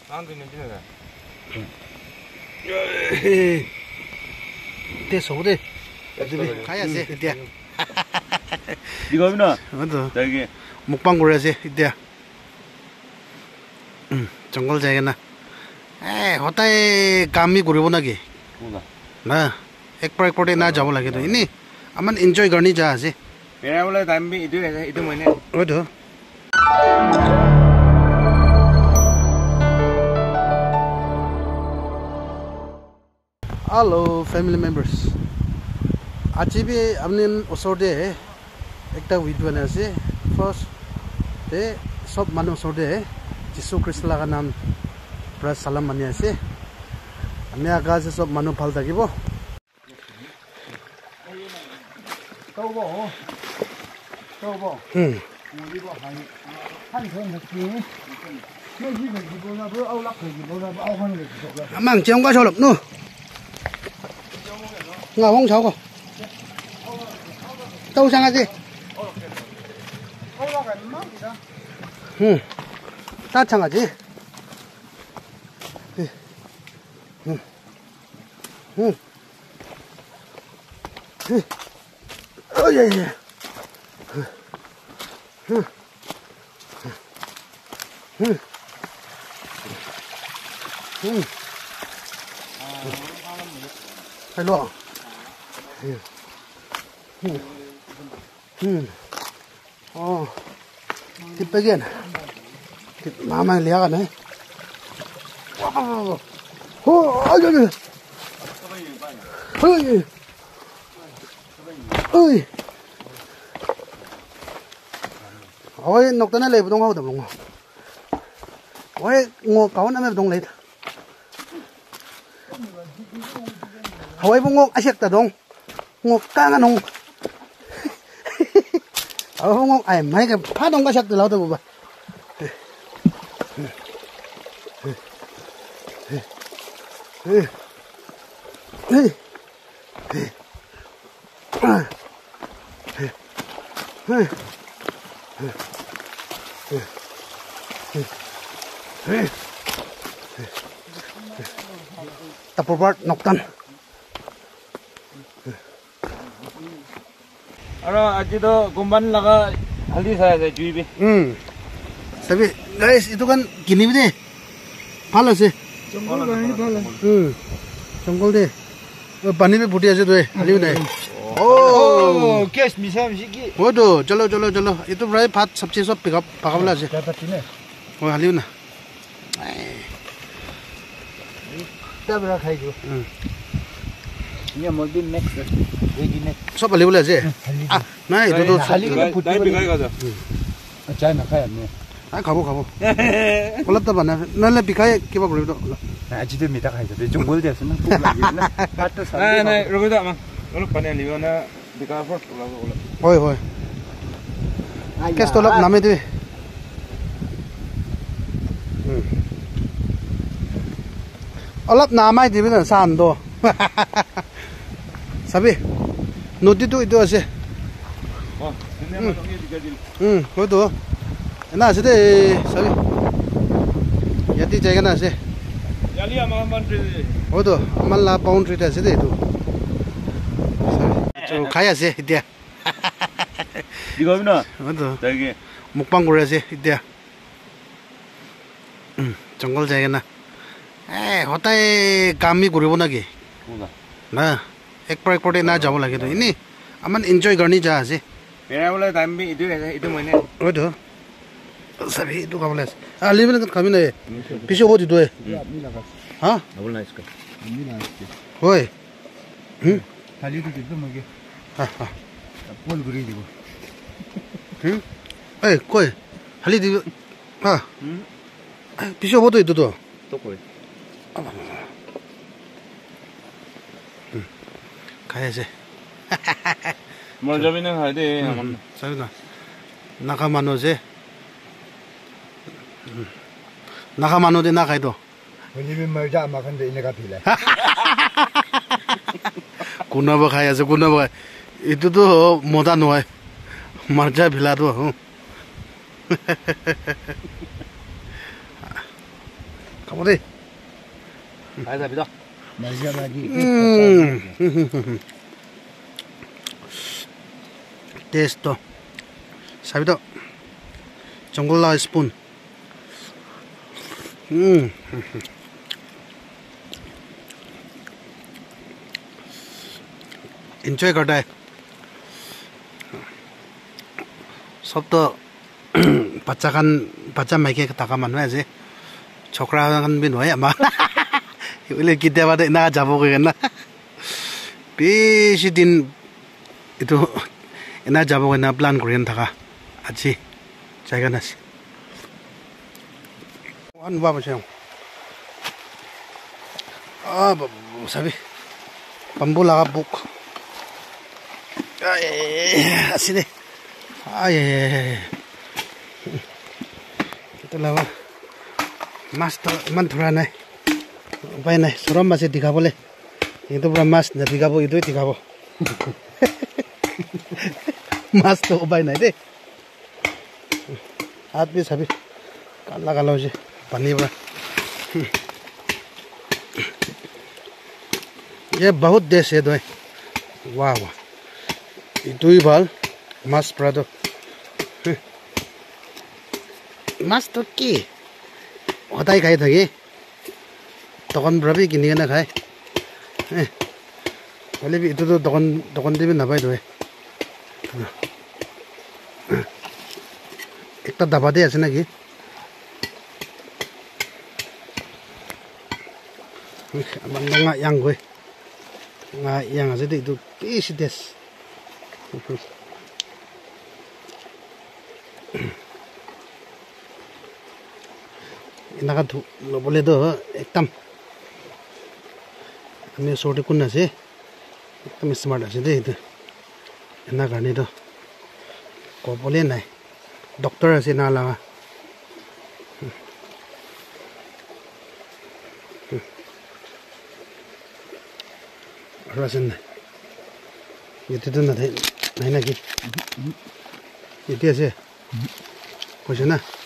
때 서울에 가야지 이때. 이거 보나? 맞아. 저기 먹방 그래야지 이때. 정글 자기나. ए होता है काम भी करिब ना कि ना एक पर एक ना যাব লাগে তো ইনি আমান এনজয় করনি যা আছে মেরা বলে টাইম বি ইটো মইনে ওই তো हेलो फैमिली मेंबर्स आज भी हमने ओसरदे एकटा वीडियो बना আছে फर्स्ट ते सब मानु ओसरदे जिसु ख्रिस्ट लागा नाम प्रा सालाम मानि আছে আমি আগা আছে সব মানুহ ভাল থাকিব mang chiang qua sau lập nu ngào không cháu không đâu sang cái gì ta sang cái gì ôi giời giời phải lo thịt bây giờ thịt má mày léo này ôi giời giời ôi ôi ôi nóc tên này lấy bông hậu tầm luôn ôi ngô cáo nó mới bông lấy ôi bông ngô ai sẹt tờ đông ngô căng anh hùng bông ngô ai mấy cái phát đông cái sẹt từ lâu từ bữa tập bột nọc tan. Aro aji to gumban laga haldi saya jual bi. Tapi guys itu kan gini deh, palas sih. Jungle bani palas. Jungle deh. Pani में फुटी ऐसे तो है हाली में नहीं Oh, kes misal misiki. वो तो चलो चलो चलो ये तो बड़ा भात सब्जी सब पिकअप पकावला से Dapat ini. वो हाली में ना Kita berakhir juga. Ini mungkin next. Lagi next. सब हाली वाला से ah नहीं itu Hali kita putih. Dai bigai kaza. Jangan nak kaya ni. ah खाबो खाबो kalau tak bana नले पिकाय क्या बोले तो Aji tu minta kaya. Jungle dia sana. Batu Nah, nah, rugo dah mang. Kalau panen liwa na bigai first ulah. होय होय कैसे तो लब नामे दे অলপ নামাই দিবি না সান্দ সাবি নদীটো ইটো আছে Oh, ini apa tongnya digadil. হয়তো না আছে দে সাবি ইয়াতি জায়গা না আছে Yali ama mandri. হয়তো আমার লা বাউন্ডারিতে আছে দে এটো তো খাই আছে এতিয়া Igo bina. হয়তো Jagi. মুকবাং কৰি আছে এতিয়া জংগল জায়গা না होता है काम भी करिब ना कि ना एक पर ना যাব লাগে তো ইনি আমান এনজয় করনি যা আছে Mera bola time bi itu mone. ওই তো সবই তো খাবলে আছে আলি মানে খাবি না পিছে হদি দে হ্যাঁ Abul nice ka. ওই Hali tu kita mungkin. হ্যাঁ হ্যাঁ Pol guri juga. এই কই হালি দিব হ্যাঁ পিছে হদি তো তো To koi. খাই আছে Mor jabi na hai de aman. সাবি না নাকা মানুহ যে নাকা মানুহ দে না খাই তো Ini mereka makan di ini kapila. কোনাবা খাই আছে কোনাবা এইটোতো মজা নহয় মাৰ্জা ভিলাটো খাব দেই খাই যাবি দ নাজিয়া লাগি টেষ্ট তো চাবি তো জংগল স্পুন एन्जॉय करता है सब तो बच्चा माइके थाका मानुह आछे छोकरा खान भी নহয় आमा इले केতিয়াবা ना যাব गए ना बेसी दिन इतो एना যাব गए ना प्लान करिन थाका আজি जायगा नासी wan बाबा छौ sabi bambu laga buk asini itu lawa mas to man thora nai upai nai sorom mase dikhabole itu pura mas na dikhabo itu dikhabo mas to upai nai de आदमी सभी काला काला हो पानी बड़ा ये बहुत देश है दो वाह वाह itu ibal mas prado mas to ki hotai khai thagi tokon brabi kini na khai bale bi itu to tokon dibe na pai doe ekta daba de ase naki nga yang goi nga yang ase de itu isi des इनका बोले तो एकदम हमें सोटे कुन से एकदम smart है दे इधर इना करने तो को बोले नहीं डॉक्टर से ना लगा राशन ये तो नहीं ना कि ये कैसे कुछ ना